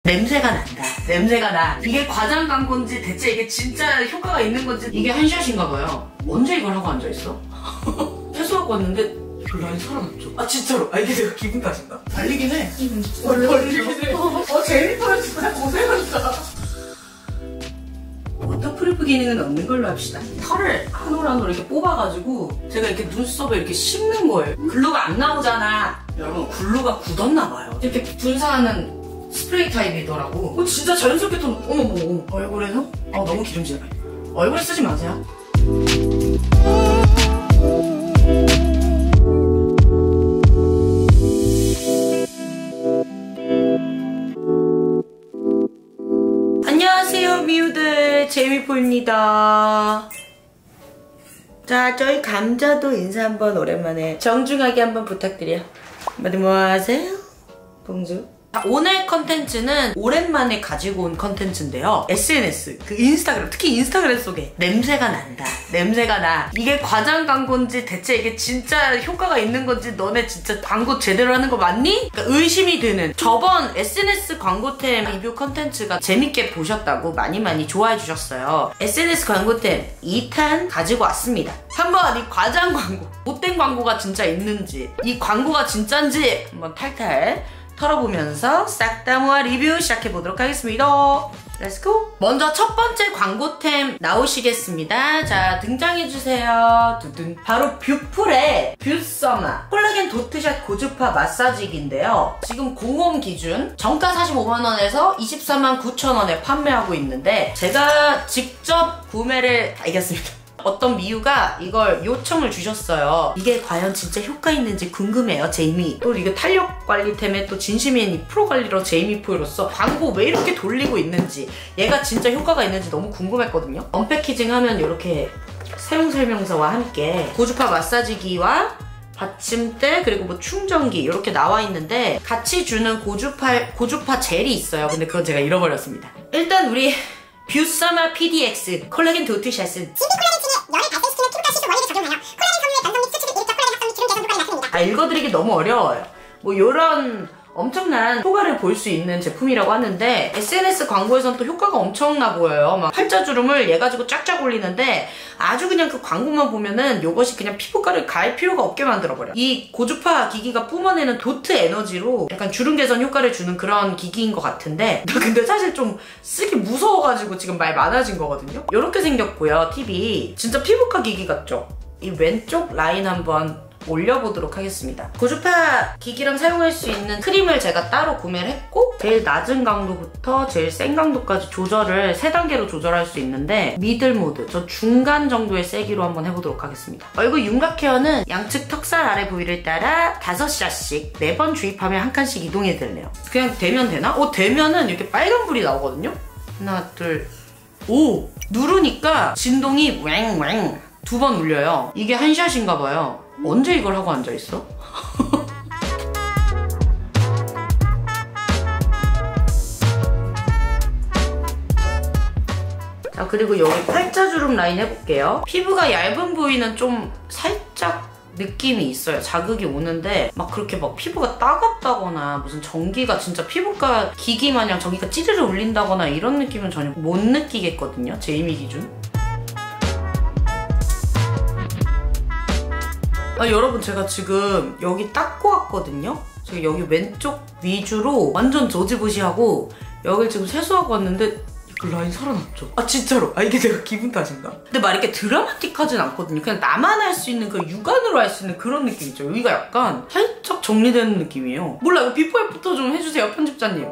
냄새가 난다. 냄새가 나. 이게 과장 광고인지 대체 이게 진짜 효과가 있는 건지 이게 한 샷인가 봐요. 언제 이걸 하고 앉아있어? 세수하고 왔는데 그 라인 살아났죠? 아 진짜로? 아 이게 내가 기분 탓인가? 달리긴 해. 달리긴 해. 제니퍼는 진짜 고생한다. 워터프루프 기능은 없는 걸로 합시다. 털을 한 올 한 올 이렇게 뽑아가지고 제가 이렇게 눈썹에 이렇게 씹는 거예요. 글루가 안 나오잖아. 여러분 글루가 굳었나 봐요. 이렇게 분사하는 스프레이 타입이더라고. 진짜 자연스럽게 좀 어머 얼굴에서? 너무 기름지네. 얼굴에 쓰지 마세요. 안녕하세요 미우들, 제미포입니다. 자, 저희 감자도 인사 한번 오랜만에 정중하게 한번 부탁드려요. 한마디 뭐 하세요? 봉주. 오늘 컨텐츠는 오랜만에 가지고 온 컨텐츠인데요. SNS, 그 인스타그램, 특히 인스타그램 속에 냄새가 난다. 냄새가 나. 이게 과장 광고인지 대체 이게 진짜 효과가 있는 건지 너네 진짜 광고 제대로 하는 거 맞니? 그러니까 의심이 드는 저번 SNS 광고템 리뷰 컨텐츠가 재밌게 보셨다고 많이 좋아해 주셨어요. SNS 광고템 2탄 가지고 왔습니다. 한번 이 과장 광고, 못된 광고가 진짜 있는지, 이 광고가 진짠지 한번 탈탈 털어보면서 싹 다 모아 리뷰 시작해보도록 하겠습니다. 렛츠고! 먼저 첫 번째 광고템 나오시겠습니다. 자, 등장해주세요. 두둔. 바로 뷰풀의 뷰서마 콜라겐 도트샷 고주파 마사지기인데요. 지금 공홈 기준 정가 45만원에서 24만 9천원에 판매하고 있는데 제가 직접 구매를 다 이겼습니다. 어떤 미우가 이걸 요청을 주셨어요. 이게 과연 진짜 효과 있는지 궁금해요, 제이미. 또 이게 탄력 관리템에 또 진심인 이 프로 관리러 제이미포로서 광고 왜 이렇게 돌리고 있는지, 얘가 진짜 효과가 있는지 너무 궁금했거든요. 언패키징 하면 이렇게 사용 설명서와 함께 고주파 마사지기와 받침대 그리고 뭐 충전기 이렇게 나와 있는데 같이 주는 고주파 젤이 있어요. 근데 그건 제가 잃어버렸습니다. 일단 우리 뷰서마 PDX 콜라겐 도트샷은 열을 발생시키는 피부과 시술 원리를 적용하여 콜라겐 섬유의 변성 및 수축을 일자 콜라겐 합성 및 기름 개선 효과를 나타냅니다. 읽어드리기 너무 어려워요. 뭐 요런 엄청난 효과를 볼 수 있는 제품이라고 하는데 SNS 광고에선 또 효과가 엄청나 보여요. 막 팔자주름을 얘 가지고 쫙쫙 올리는데 아주 그냥 그 광고만 보면은 요것이 그냥 피부과를 갈 필요가 없게 만들어버려. 이 고주파 기기가 뿜어내는 도트 에너지로 약간 주름 개선 효과를 주는 그런 기기인 것 같은데 나 근데 사실 좀 쓰기 무서워가지고 지금 말 많아진 거거든요. 요렇게 생겼고요. 팁이 진짜 피부과 기기 같죠? 이 왼쪽 라인 한번 올려보도록 하겠습니다. 고주파 기기랑 사용할 수 있는 크림을 제가 따로 구매를 했고 제일 낮은 강도부터 제일 센 강도까지 조절을 3단계로 조절할 수 있는데 미들 모드, 저 중간 정도의 세기로 한번 해보도록 하겠습니다. 얼굴 윤곽 헤어는 양측 턱살 아래 부위를 따라 5샷씩 4번 주입하면 한 칸씩 이동해 될래요. 그냥 대면 되나? 되면은 이렇게 빨간불이 나오거든요? 하나, 둘, 오! 누르니까 진동이 왱왱 2번 울려요. 이게 한 샷인가 봐요. 언제 이걸 하고 앉아있어? 자, 그리고 여기 팔자주름 라인 해볼게요. 피부가 얇은 부위는 좀 살짝 느낌이 있어요. 자극이 오는데 막 그렇게 막 피부가 따갑다거나 무슨 전기가 진짜 피부과 기기 마냥 전기가 찌르르 울린다거나 이런 느낌은 전혀 못 느끼겠거든요. 제이미 기준. 여러분 제가 지금 여기 닦고 왔거든요? 제가 여기 왼쪽 위주로 완전 저지부시하고 여길 지금 세수하고 왔는데 그 라인 살아났죠? 진짜로? 이게 내가 기분 탓인가? 근데 막 이렇게 드라마틱하진 않거든요. 그냥 나만 할 수 있는 그 육안으로 할 수 있는 그런 느낌이죠. 여기가 약간 살짝 정리되는 느낌이에요. 몰라, 이거 비포 애프터 좀 해주세요, 편집자님.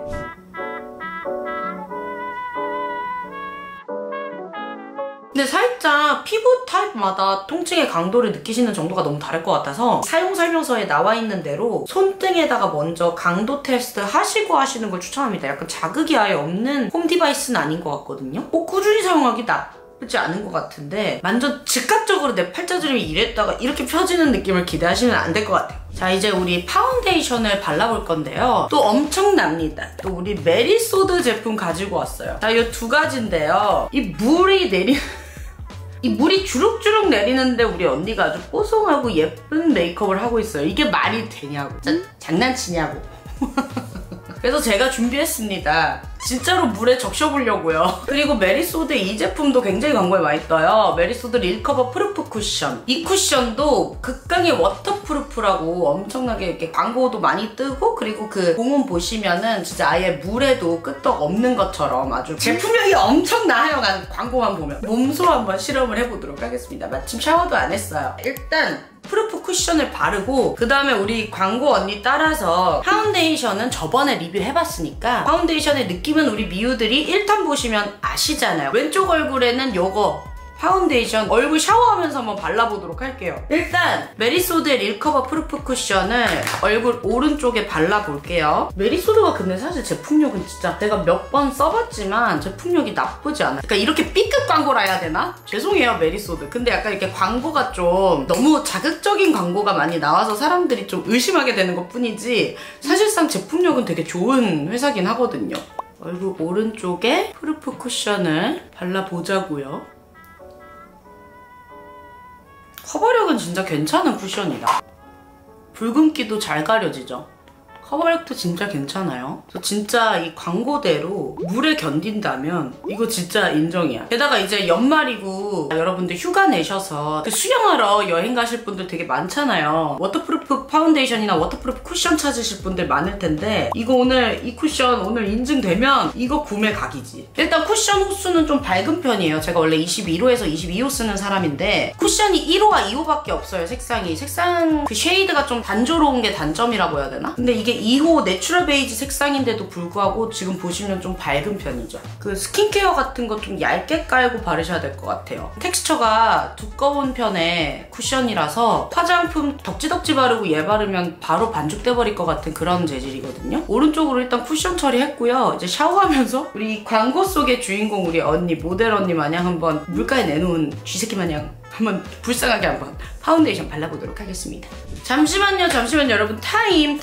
근데 살짝 피부 타입마다 통증의 강도를 느끼시는 정도가 너무 다를 것 같아서 사용 설명서에 나와 있는 대로 손등에다가 먼저 강도 테스트 하시고 하시는 걸 추천합니다. 약간 자극이 아예 없는 홈 디바이스는 아닌 것 같거든요. 꾸준히 사용하기 나쁘지 않은 것 같은데 완전 즉각적으로 내 팔자주름이 이랬다가 이렇게 펴지는 느낌을 기대하시면 안 될 것 같아요. 자, 이제 우리 파운데이션을 발라볼 건데요. 또 엄청납니다. 또 우리 메리소드 제품 가지고 왔어요. 자, 이 2가지인데요. 이 물이 주룩주룩 내리는데 우리 언니가 아주 뽀송하고 예쁜 메이크업을 하고 있어요. 이게 말이 되냐고. 장난치냐고. 그래서 제가 준비했습니다. 진짜로 물에 적셔보려고요. 그리고 메리소드 이 제품도 굉장히 광고에 많이 떠요. 메리소드 릴커버 프루프 쿠션. 이 쿠션도 극강의 워터프루프라고 엄청나게 이렇게 광고도 많이 뜨고, 그리고 그 공원 보시면은 진짜 아예 물에도 끄떡 없는 것처럼 아주 제품력이 엄청 나아요간 광고만 보면 몸소 한번 실험을 해보도록 하겠습니다. 마침 샤워도 안 했어요. 일단 프루프 쿠션을 바르고, 그 다음에 우리 광고 언니 따라서 파운데이션은 저번에 리뷰해봤으니까 파운데이션의 느낌은 우리 미우들이 1탄 보시면 아시잖아요. 왼쪽 얼굴에는 요거 파운데이션 얼굴 샤워하면서 한번 발라보도록 할게요. 일단 메리소드의 릴커버 프루프 쿠션을 얼굴 오른쪽에 발라볼게요. 메리소드가 근데 사실 제품력은 진짜 내가 몇 번 써봤지만 제품력이 나쁘지 않아요. 그러니까 이렇게 B급 광고라 해야 되나? 죄송해요 메리소드. 근데 약간 이렇게 광고가 좀 너무 자극적인 광고가 많이 나와서 사람들이 좀 의심하게 되는 것 뿐이지 사실상 제품력은 되게 좋은 회사긴 하거든요. 얼굴 오른쪽에 프루프 쿠션을 발라보자고요. 커버력은 진짜 괜찮은 쿠션이다. 붉은기도 잘 가려지죠? 커버력도 진짜 괜찮아요. 저 진짜 이 광고대로 물에 견딘다면 이거 진짜 인정이야. 게다가 이제 연말이고 여러분들 휴가 내셔서 수영하러 여행 가실 분들 되게 많잖아요. 워터프루프 파운데이션이나 워터프루프 쿠션 찾으실 분들 많을 텐데 이거 오늘 이 쿠션 오늘 인증되면 이거 구매 각이지. 일단 쿠션 호수는 좀 밝은 편이에요. 제가 원래 21호에서 22호 쓰는 사람인데 쿠션이 1호와 2호밖에 없어요. 색상 그 쉐이드가 좀 단조로운 게 단점이라고 해야 되나? 근데 이게 2호 내추럴 베이지 색상인데도 불구하고 지금 보시면 좀 밝은 편이죠. 그 스킨케어 같은 거 좀 얇게 깔고 바르셔야 될 것 같아요. 텍스처가 두꺼운 편의 쿠션이라서 화장품 덕지덕지 바르고 얘 바르면 바로 반죽돼 버릴 것 같은 그런 재질이거든요. 오른쪽으로 일단 쿠션 처리했고요. 이제 샤워하면서 우리 광고 속의 주인공 우리 언니 모델 언니 마냥 한번 물가에 내놓은 쥐새끼 마냥 한번 불쌍하게 한번 파운데이션 발라보도록 하겠습니다. 잠시만요 여러분. 타임.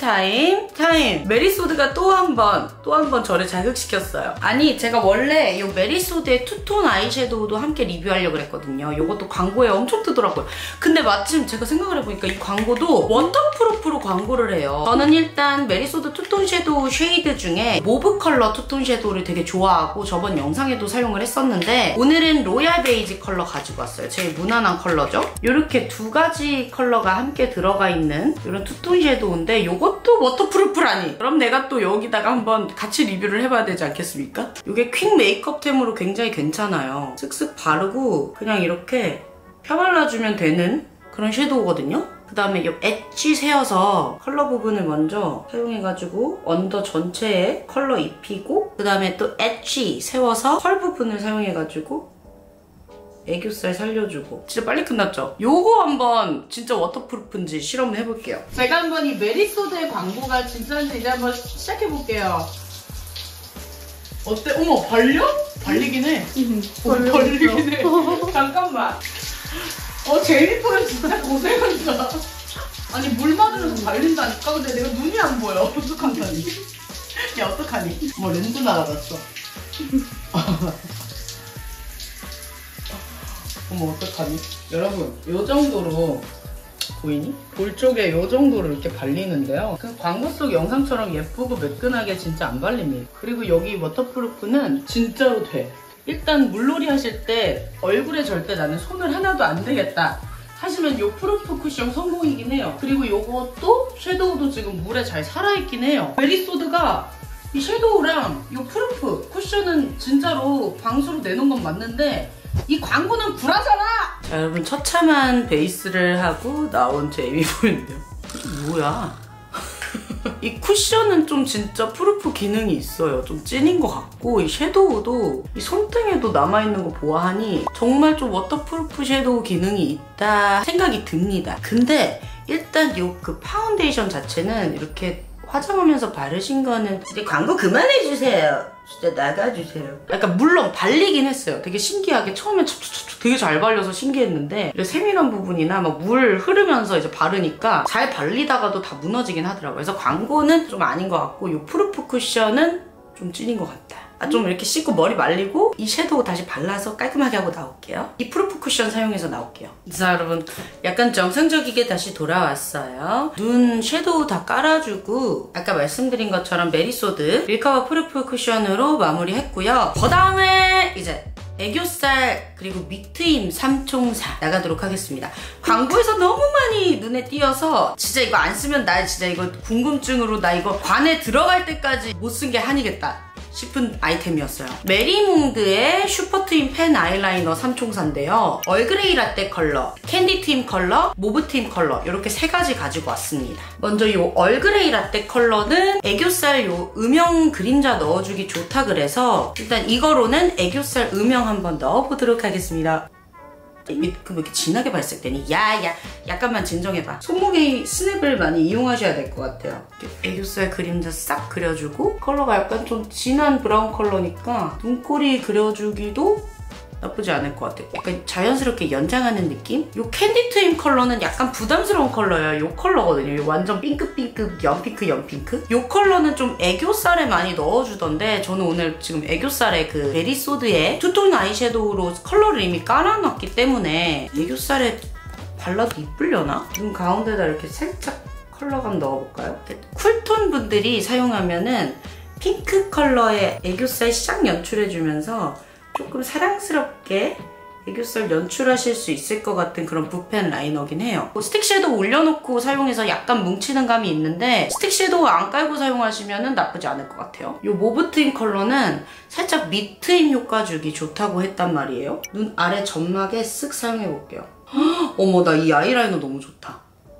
메리소드가 또 한 번 저를 자극시켰어요. 아니 제가 원래 이 메리소드의 투톤 아이섀도우도 함께 리뷰하려고 했거든요. 이것도 광고에 엄청 뜨더라고요. 근데 마침 제가 생각을 해보니까 이 광고도 워터프루프로 광고를 해요. 저는 일단 메리소드 투톤 섀도우 쉐이드 중에 모브 컬러 투톤 섀도우를 되게 좋아하고 저번 영상에도 사용을 했었는데 오늘은 로얄 베이지 컬러 가지고 왔어요. 제일 무난한 컬러죠. 이렇게 두 가지 컬러가 함께 들어가 있는 이런 투톤 섀도우인데 이것도 워터프루프라니. 그럼 내가 또 여기다가 한번 같이 리뷰를 해봐야 되지 않겠습니까? 이게 퀵 메이크업템으로 굉장히 괜찮아요. 쓱쓱 바르고 그냥 이렇게 펴발라주면 되는 그런 섀도우거든요. 그 다음에 이 엣지 세어서 컬러 부분을 먼저 사용해가지고 언더 전체에 컬러 입히고 그 다음에 또 엣지 세워서 컬 부분을 사용해가지고 애교살 살려주고. 진짜 빨리 끝났죠? 요거 한번 진짜 워터프루프인지 실험을 해볼게요. 제가 한번 이 메리소드의 광고가 진짜인지 이제 한번 시작해볼게요. 어때? 어머 발려? 발리긴 해. 발리긴 해. 잠깐만. 제이미포는 진짜 고생한다. 아니 물 맞으면서 발린다니까? 근데 내가 눈이 안 보여. 어떡하니? 야 어떡하니? 뭐 렌즈 날아갔어. 어머 어떡하니? 여러분 요 정도로 보이니? 볼 쪽에 요 정도로 이렇게 발리는데요. 그 광고 속 영상처럼 예쁘고 매끈하게 진짜 안 발립니다. 그리고 여기 워터프루프는 진짜로 돼. 일단 물놀이 하실 때 얼굴에 절대 나는 손을 하나도 안 대겠다 하시면 요 프루프 쿠션 성공이긴 해요. 그리고 요것도 섀도우도 지금 물에 잘 살아있긴 해요. 메리소드가 이 섀도우랑 요 프루프 쿠션은 진짜로 방수로 내놓은 건 맞는데 이 광고는 불하잖아! 자 여러분 처참한 베이스를 하고 나온 제이미포인데요. 뭐야? 이 쿠션은 좀 진짜 프루프 기능이 있어요. 좀 찐인 것 같고 이 섀도우도 이 손등에도 남아있는 거 보아하니 정말 좀 워터프루프 섀도우 기능이 있다 생각이 듭니다. 근데 일단 요 그 파운데이션 자체는 이렇게 화장하면서 바르신 거는 이제 광고 그만해주세요. 진짜 나가주세요. 약간 물론 발리긴 했어요. 되게 신기하게 처음에 되게 잘 발려서 신기했는데 세밀한 부분이나 막 물 흐르면서 이제 바르니까 잘 발리다가도 다 무너지긴 하더라고요. 그래서 광고는 좀 아닌 것 같고 이 프루프 쿠션은 좀 찐인 것 같다. 좀 이렇게 씻고 머리 말리고 이 섀도우 다시 발라서 깔끔하게 하고 나올게요. 이 프루프 쿠션 사용해서 나올게요. 자, 여러분 약간 정상적이게 다시 돌아왔어요. 눈 섀도우 다 깔아주고 아까 말씀드린 것처럼 메리소드 밀카와 프루프 쿠션으로 마무리했고요. 그 다음에 이제 애교살 그리고 밑트임 3총사 나가도록 하겠습니다. 광고에서 너무 많이 눈에 띄어서 진짜 이거 안 쓰면 나 진짜 이거 궁금증으로 나 이거 관에 들어갈 때까지 못 쓴 게 한이겠다 싶은 아이템이었어요. 메리몽드의 슈퍼트임 펜 아이라이너 3총사인데요. 얼그레이 라떼 컬러, 캔디트임 컬러, 모브트임 컬러 이렇게 세 가지 가지고 왔습니다. 먼저 이 얼그레이 라떼 컬러는 애교살 요 음영 그림자 넣어주기 좋다 그래서 일단 이거로는 애교살 음영 한번 넣어보도록 하겠습니다. 왜 이렇게 진하게 발색되니? 야, 약간만 진정해봐. 손목에 스냅을 많이 이용하셔야 될 것 같아요. 애교살 그림자 싹 그려주고 컬러가 약간 좀 진한 브라운 컬러니까 눈꼬리 그려주기도 나쁘지 않을 것 같아요. 약간 자연스럽게 연장하는 느낌? 이 캔디 트임 컬러는 약간 부담스러운 컬러예요. 이 컬러거든요. 이 완전 핑크핑크, 연핑크? 이 컬러는 좀 애교살에 많이 넣어주던데 저는 오늘 지금 애교살에 그 메리소드의 투톤 아이섀도우로 컬러를 이미 깔아놨기 때문에 애교살에 발라도 이쁘려나? 눈 가운데다 이렇게 살짝 컬러감 넣어볼까요? 쿨톤 분들이 사용하면은 핑크 컬러의 애교살 싹 연출해주면서 조금 사랑스럽게 애교살 연출하실 수 있을 것 같은 그런 붓펜 라이너긴 해요. 스틱 섀도우 올려놓고 사용해서 약간 뭉치는 감이 있는데 스틱 섀도우 안 깔고 사용하시면 나쁘지 않을 것 같아요. 이 모브 트임 컬러는 살짝 밑 트임 효과 주기 좋다고 했단 말이에요. 눈 아래 점막에 쓱 사용해볼게요. 어머, 나 이 아이라이너 너무 좋다.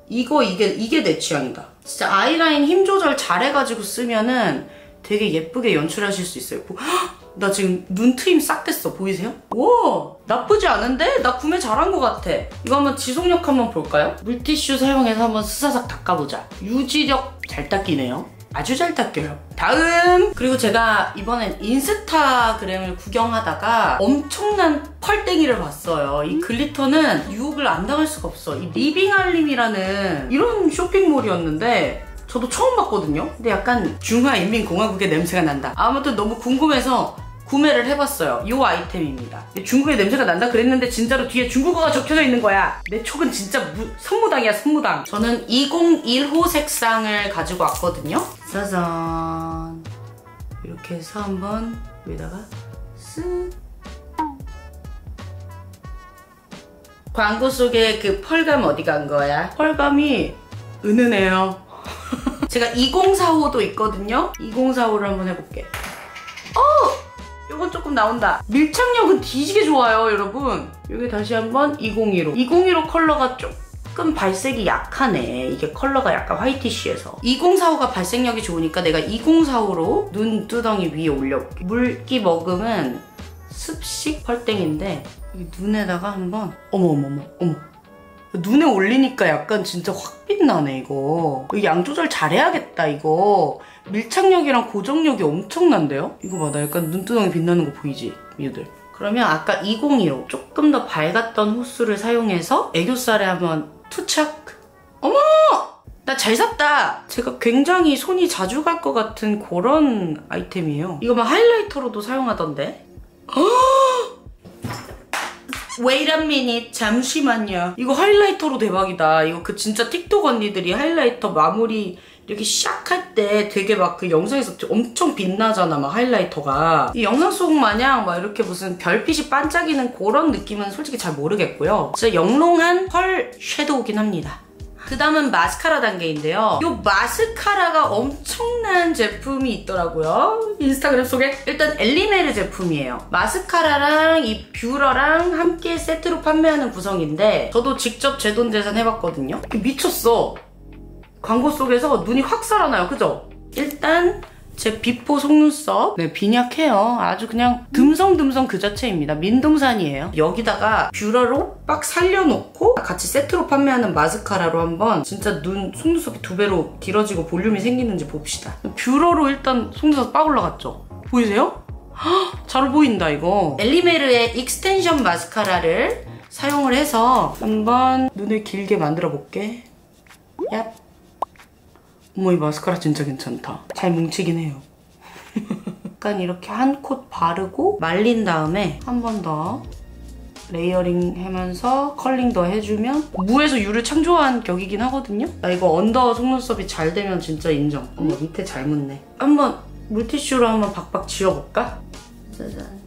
이게 내 취향이다. 진짜 아이라인 힘 조절 잘해가지고 쓰면은 되게 예쁘게 연출하실 수 있어요. 나 지금 눈 트임 싹 됐어. 보이세요? 와, 나쁘지 않은데? 나 구매 잘한 것 같아. 이거 한번 지속력 한번 볼까요? 물티슈 사용해서 한번 스사삭 닦아보자. 유지력 잘 닦이네요. 아주 잘 닦여요. 다음! 그리고 제가 이번엔 인스타그램을 구경하다가 엄청난 펄땡이를 봤어요. 이 글리터는 유혹을 안 당할 수가 없어. 이 리빙알림이라는 이런 쇼핑몰이었는데 저도 처음 봤거든요. 근데 약간 중화인민공화국의 냄새가 난다. 아무튼 너무 궁금해서 구매를 해봤어요. 이 아이템입니다. 중국의 냄새가 난다 그랬는데 진짜로 뒤에 중국어가 적혀져 있는 거야. 내 촉은 진짜 선무당이야, 선무당. 저는 201호 색상을 가지고 왔거든요. 짜잔. 이렇게 해서 한번 여기다가 쓱. 광고 속에 그 펄감 어디 간 거야? 펄감이 은은해요. 제가 2045도 있거든요. 2045를 한번 해볼게. 이건 조금 나온다. 밀착력은 뒤지게 좋아요, 여러분. 여기 다시 한번 2015. 2015 컬러가 조금 발색이 약하네. 이게 컬러가 약간 화이티쉬해서. 2045가 발색력이 좋으니까 내가 2045로 눈두덩이 위에 올려볼게. 물기 머금은 습식 펄땡인데 여기 눈에다가 한번 어머. 눈에 올리니까 약간 진짜 확 빛나네, 이거. 이거 양 조절 잘해야겠다, 이거. 밀착력이랑 고정력이 엄청난데요? 이거 봐, 나 약간 눈두덩이 빛나는 거 보이지? 미우들. 그러면 아까 2015 조금 더 밝았던 호수를 사용해서 애교살에 한번 투착. 어머! 나 잘 샀다! 제가 굉장히 손이 자주 갈 것 같은 그런 아이템이에요. 이거 막 하이라이터로도 사용하던데? Wait a minute, 잠시만요. 이거 하이라이터로 대박이다. 이거 그 진짜 틱톡 언니들이 하이라이터 마무리 이렇게 샥 할 때 되게 막 그 영상에서 엄청 빛나잖아, 막 하이라이터가. 이 영상 속 마냥 막 이렇게 무슨 별빛이 반짝이는 그런 느낌은 솔직히 잘 모르겠고요. 진짜 영롱한 펄 섀도우긴 합니다. 그 다음은 마스카라 단계인데요. 이 마스카라가 엄청난 제품이 있더라고요. 인스타그램 속에. 일단 엘리메르 제품이에요. 마스카라랑 이 뷰러랑 함께 세트로 판매하는 구성인데 저도 직접 제 돈 계산해봤거든요. 미쳤어. 광고 속에서 눈이 확 살아나요. 그죠? 일단 제 비포 속눈썹. 네, 빈약해요. 아주 그냥 듬성듬성 그 자체입니다. 민둥산이에요. 여기다가 뷰러로 빡 살려놓고 같이 세트로 판매하는 마스카라로 한번 진짜 눈 속눈썹이 2배로 길어지고 볼륨이 생기는지 봅시다. 뷰러로 일단 속눈썹 빡 올라갔죠? 보이세요? 헉, 잘 보인다, 이거. 엘리메르의 익스텐션 마스카라를 사용을 해서 한번 눈을 길게 만들어 볼게. 얍. 어머, 이 마스카라 진짜 괜찮다. 잘 뭉치긴 해요. 약간 이렇게 한 콧 바르고 말린 다음에 한 번 더 레이어링 하면서 컬링 더 해주면 무에서 유를 창조한 격이긴 하거든요? 나 이거 언더 속눈썹이 잘 되면 진짜 인정. 어머, 밑에 잘 묻네. 한번 물티슈로 한번 박박 지워볼까? 짜잔.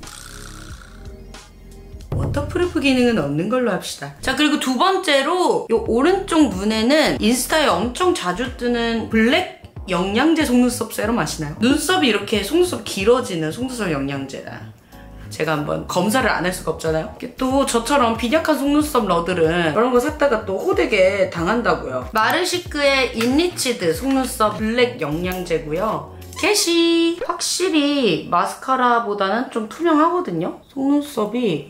워터프루프 기능은 없는 걸로 합시다. 자, 그리고 두 번째로 이 오른쪽 눈에는 인스타에 엄청 자주 뜨는 블랙 영양제 속눈썹 세럼 아시나요? 눈썹이 이렇게 속눈썹 길어지는 속눈썹 영양제다. 제가 한번 검사를 안 할 수가 없잖아요. 또 저처럼 빈약한 속눈썹 러들은 그런 거 샀다가 또 호되게 당한다고요. 마르시크의 인리치드 속눈썹 블랙 영양제고요. 겟이 확실히 마스카라보다는 좀 투명하거든요. 속눈썹이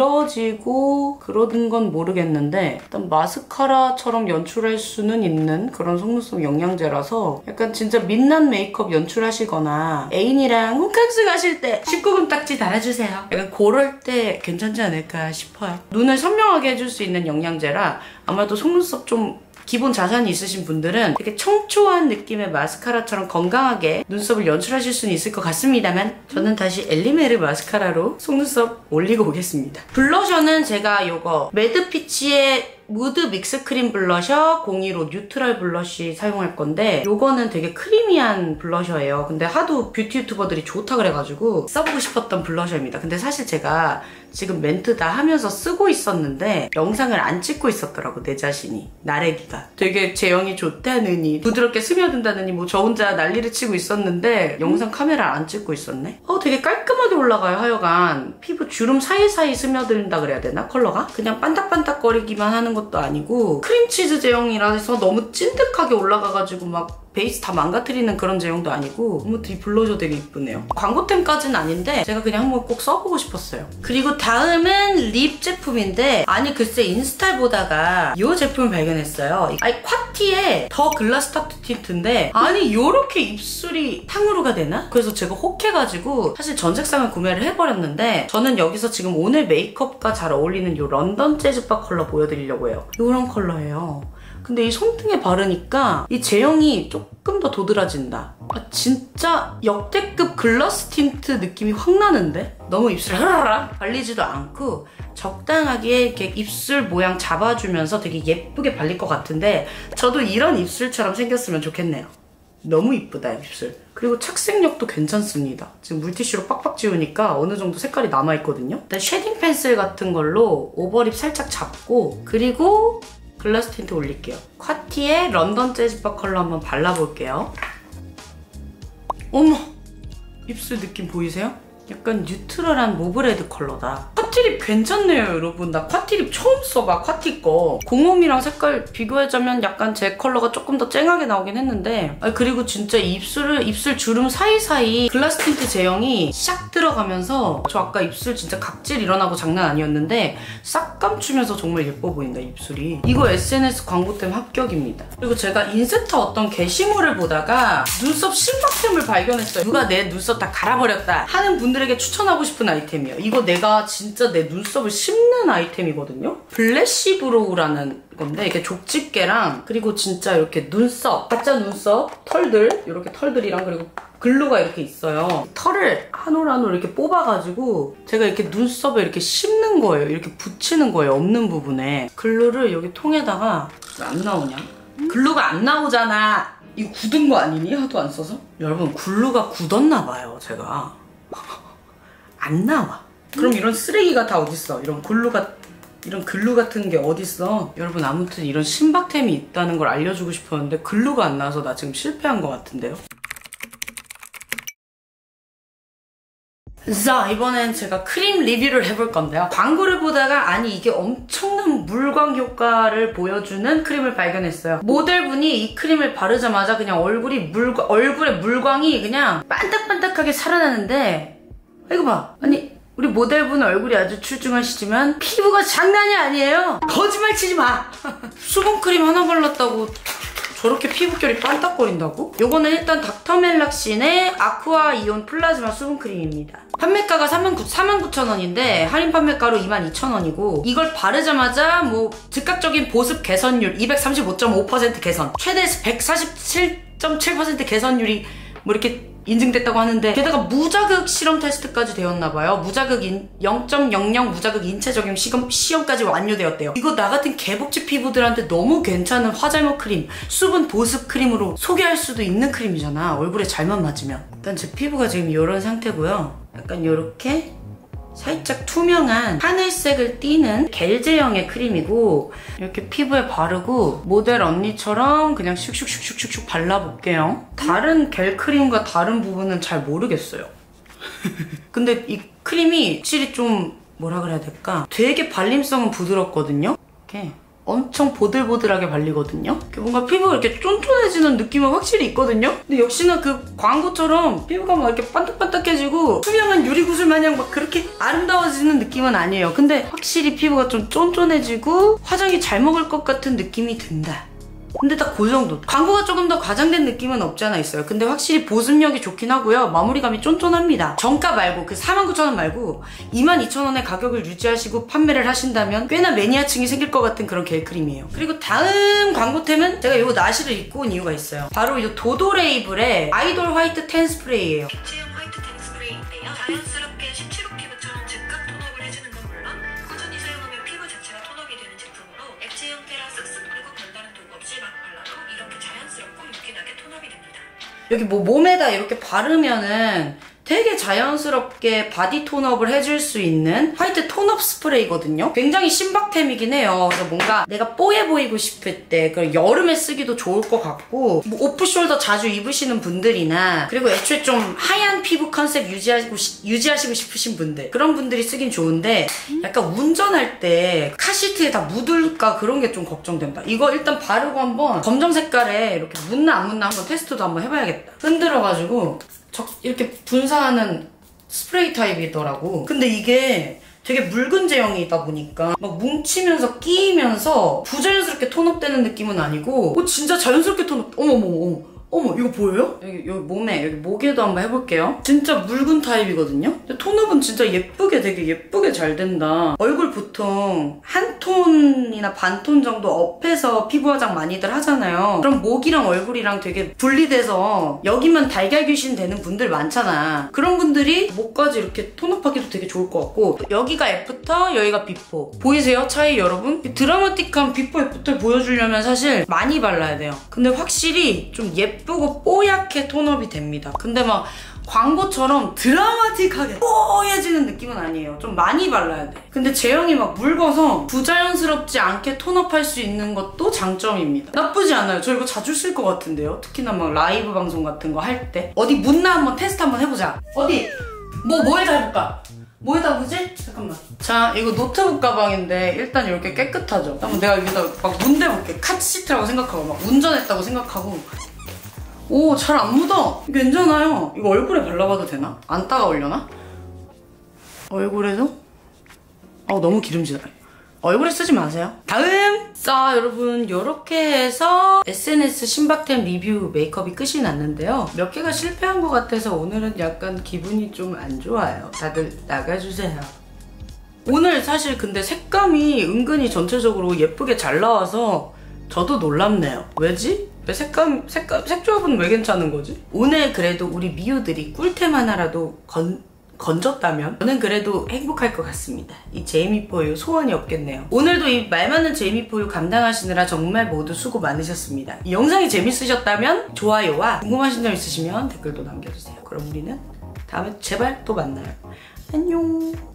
길어지고 그러는 건 모르겠는데 일단 마스카라처럼 연출할 수는 있는 그런 속눈썹 영양제라서 약간 진짜 민낯 메이크업 연출하시거나 애인이랑 홈캉스 가실 때 19금 딱지 달아주세요. 약간 그럴 때 괜찮지 않을까 싶어요. 눈을 선명하게 해줄 수 있는 영양제라 아마도 속눈썹 좀 기본 자산이 있으신 분들은 되게 청초한 느낌의 마스카라처럼 건강하게 눈썹을 연출하실 수는 있을 것 같습니다만 저는 다시 엘리메르 마스카라로 속눈썹 올리고 오겠습니다. 블러셔는 제가 요거 매드피치의 무드 믹스 크림 블러셔 015 뉴트럴 블러쉬 사용할 건데 요거는 되게 크리미한 블러셔예요. 근데 하도 뷰티 유튜버들이 좋다 그래가지고 써보고 싶었던 블러셔입니다. 근데 사실 제가 지금 멘트 다 하면서 쓰고 있었는데 영상을 안 찍고 있었더라고 내 자신이. 나래기가 되게 제형이 좋다느니 부드럽게 스며든다느니 뭐 저 혼자 난리를 치고 있었는데 영상 카메라를 안 찍고 있었네. 되게 깔끔하게 올라가요. 하여간 피부 주름 사이사이 스며든다 그래야 되나? 컬러가? 그냥 반딱반딱거리기만 하는 것도 아니고 크림치즈 제형이라서 너무 찐득하게 올라가가지고 막 베이스 다 망가뜨리는 그런 제형도 아니고 아무튼 이 블러셔 되게 이쁘네요. 광고템까지는 아닌데 제가 그냥 한번 꼭 써보고 싶었어요. 그리고 다음은 립 제품인데 아니 글쎄 인스타 보다가 이 제품을 발견했어요. 아니 콰티의 더 글라스 타투 틴트인데 아니 요렇게 입술이 탕후루가 되나? 그래서 제가 혹해가지고 사실 전 색상을 구매를 해버렸는데 저는 여기서 지금 오늘 메이크업과 잘 어울리는 요 런던 재즈바 컬러 보여드리려고 해요. 요런 컬러예요. 근데 이 손등에 바르니까 이 제형이 조금 더 도드라진다. 진짜 역대급 글라스 틴트 느낌이 확 나는데? 너무 입술에 흐라라 발리지도 않고 적당하게 이렇게 입술 모양 잡아주면서 되게 예쁘게 발릴 것 같은데 저도 이런 입술처럼 생겼으면 좋겠네요. 너무 이쁘다 입술. 그리고 착색력도 괜찮습니다. 지금 물티슈로 빡빡 지우니까 어느 정도 색깔이 남아있거든요. 일단 쉐딩 펜슬 같은 걸로 오버립 살짝 잡고 그리고 글라스 틴트 올릴게요. 콰티의 런던 재즈바 컬러 한번 발라볼게요. 어머! 입술 느낌 보이세요? 약간 뉴트럴한 모브레드 컬러다. 콰티립 괜찮네요, 여러분. 나 콰티립 처음 써봐, 콰티 거. 05이랑 색깔 비교하자면 약간 제 컬러가 조금 더 쨍하게 나오긴 했는데 그리고 진짜 입술 주름 사이사이 글라스 틴트 제형이 샥 들어가면서 저 아까 입술 진짜 각질 일어나고 장난 아니었는데 싹 감추면서 정말 예뻐 보인다, 입술이. 이거 SNS 광고템 합격입니다. 그리고 제가 인스타 어떤 게시물을 보다가 눈썹 신박템을 발견했어요. 누가 내 눈썹 다 갈아버렸다 하는 분들에게 추천하고 싶은 아이템이에요. 이거 내가 진짜 내 눈썹을 씹는 아이템이거든요. 블래시브로우라는 건데 이게 족집게랑 그리고 진짜 이렇게 눈썹, 가짜 눈썹 털들, 이렇게 털들이랑 그리고 글루가 이렇게 있어요. 털을 한 올 한 올 이렇게 뽑아가지고 제가 이렇게 눈썹에 이렇게 씹는 거예요. 이렇게 붙이는 거예요. 없는 부분에. 글루를 여기 통에다가 왜 안 나오냐? 글루가 안 나오잖아. 이거 굳은 거 아니니? 하도 안 써서? 여러분 글루가 굳었나 봐요, 제가. 안 나와. 그럼 이런 쓰레기가 다 어딨어? 이런 글루 같은 게 어딨어? 여러분 아무튼 이런 신박템이 있다는 걸 알려주고 싶었는데 글루가 안 나와서 나 지금 실패한 것 같은데요? 자, 이번엔 제가 크림 리뷰를 해볼 건데요. 광고를 보다가 아니 이게 엄청난 물광 효과를 보여주는 크림을 발견했어요. 모델분이 이 크림을 바르자마자 그냥 얼굴에 물광이 그냥 반딱반딱하게 살아나는데 이거 봐. 아니 우리 모델분 얼굴이 아주 출중하시지만 피부가 장난이 아니에요. 거짓말 치지 마. 수분크림 하나 발랐다고 저렇게 피부결이 반딱거린다고? 요거는 일단 닥터멜락신의 아쿠아 이온 플라즈마 수분크림입니다. 판매가가 49,000원인데 할인 판매가로 22,000원이고 이걸 바르자마자 뭐 즉각적인 보습 개선율 235.5% 개선, 최대 147.7% 개선율이 뭐 이렇게 인증됐다고 하는데 게다가 무자극 실험 테스트까지 되었나봐요. 무자극 0.00 무자극 인체 적용 시험까지 완료되었대요. 이거 나 같은 개복치 피부들한테 너무 괜찮은 화잘먹 크림, 수분 보습 크림으로 소개할 수도 있는 크림이잖아. 얼굴에 잘만 맞으면. 일단 제 피부가 지금 이런 상태고요. 약간 이렇게 살짝 투명한 하늘색을 띠는 겔 제형의 크림이고 이렇게 피부에 바르고 모델 언니처럼 그냥 슉슉슉슉슉 발라볼게요. 다른 겔 크림과 다른 부분은 잘 모르겠어요. 근데 이 크림이 확실히 좀 뭐라 그래야 될까? 되게 발림성은 부드럽거든요? 이렇게 엄청 보들보들하게 발리거든요? 뭔가 피부가 이렇게 쫀쫀해지는 느낌은 확실히 있거든요? 근데 역시나 그 광고처럼 피부가 막 이렇게 반딱반딱해지고 투명한 유리구슬 마냥 막 그렇게 아름다워지는 느낌은 아니에요. 근데 확실히 피부가 좀 쫀쫀해지고 화장이 잘 먹을 것 같은 느낌이 든다. 근데 딱 그 정도. 광고가 조금 더 과장된 느낌은 없지 않아 있어요. 근데 확실히 보습력이 좋긴 하고요. 마무리감이 쫀쫀합니다. 정가 말고 그 49,000원 말고 22,000원의 가격을 유지하시고 판매를 하신다면 꽤나 매니아층이 생길 것 같은 그런 겔 크림이에요. 그리고 다음 광고템은 제가 이 나시를 입고 온 이유가 있어요. 바로 이 도도레이블의 아이돌 화이트 텐 스프레이예요. 액체형 화이트 텐 스프레이인데요. 자연스럽게 17호 피부처럼 즉각 톤업을 해주는 건 물론 꾸준히 사용하면 피부 자체가 톤업이 되는 제품으로 액체 형태라 쓱쓱 뿌리고 별다른 도구 없이 막 발라도 이렇게 자연스럽고 윤기나게 톤업이 됩니다. 여기 뭐 몸에다 이렇게 바르면은 되게 자연스럽게 바디 톤업을 해줄 수 있는 화이트 톤업 스프레이거든요. 굉장히 신박템이긴 해요. 그래서 뭔가 내가 뽀해 보이고 싶을 때 여름에 쓰기도 좋을 것 같고 뭐 오프숄더 자주 입으시는 분들이나 그리고 애초에 좀 하얀 피부 컨셉 유지하시고 싶으신 분들 그런 분들이 쓰긴 좋은데 약간 운전할 때 카시트에 다 묻을까 그런 게 좀 걱정된다. 이거 일단 바르고 한번 검정 색깔에 이렇게 묻나 안 묻나 한번 테스트도 한번 해봐야겠다. 흔들어가지고 이렇게 분사하는 스프레이 타입이더라고. 근데 이게 되게 붉은 제형이다 보니까 막 뭉치면서 끼면서 부자연스럽게 톤업되는 느낌은 아니고 진짜 자연스럽게 톤업. 어머 이거 보여요? 여기 몸에 여기 목에도 한번 해볼게요. 진짜 묽은 타입이거든요. 근데 톤업은 진짜 되게 예쁘게 잘 된다. 얼굴 보통 한 톤이나 반 톤 정도 업해서 피부 화장 많이들 하잖아요. 그럼 목이랑 얼굴이랑 되게 분리돼서 여기만 달걀 귀신 되는 분들 많잖아. 그런 분들이 목까지 이렇게 톤업하기도 되게 좋을 것 같고 여기가 애프터 여기가 비포. 보이세요? 차이 여러분? 이 드라마틱한 비포 애프터를 보여주려면 사실 많이 발라야 돼요. 근데 확실히 좀 예쁘고 뽀얗게 톤업이 됩니다. 근데 막 광고처럼 드라마틱하게 뽀얘지는 느낌은 아니에요. 좀 많이 발라야 돼. 근데 제형이 막 묽어서 부자연스럽지 않게 톤업할 수 있는 것도 장점입니다. 나쁘지 않아요. 저 이거 자주 쓸 것 같은데요. 특히나 막 라이브 방송 같은 거 할 때. 어디 묻나 한번 테스트 한번 해보자. 어디? 뭐에다 해볼까? 뭐에다 보지? 잠깐만. 자, 이거 노트북 가방인데 일단 이렇게 깨끗하죠? 한번 내가 여기다 막 문대볼게. 카시트라고 생각하고 막 운전했다고 생각하고 오, 잘 안 묻어. 괜찮아요. 이거 얼굴에 발라봐도 되나? 안 따가울려나? 얼굴에도? 너무 기름지다. 얼굴에 쓰지 마세요. 다음! 자, 여러분 이렇게 해서 SNS 신박템 리뷰 메이크업이 끝이 났는데요. 몇 개가 실패한 것 같아서 오늘은 약간 기분이 좀 안 좋아요. 다들 나가주세요. 오늘 사실 근데 색감이 은근히 전체적으로 예쁘게 잘 나와서 저도 놀랍네요. 왜지? 왜 색조합은 왜 괜찮은 거지? 오늘 그래도 우리 미우들이 꿀템 하나라도 건졌다면 저는 그래도 행복할 것 같습니다. 이 제이미포유 소원이 없겠네요. 오늘도 이 말 많은 제이미포유 감당하시느라 정말 모두 수고 많으셨습니다. 이 영상이 재밌으셨다면 좋아요와 궁금하신 점 있으시면 댓글도 남겨주세요. 그럼 우리는 다음에 제발 또 만나요. 안녕.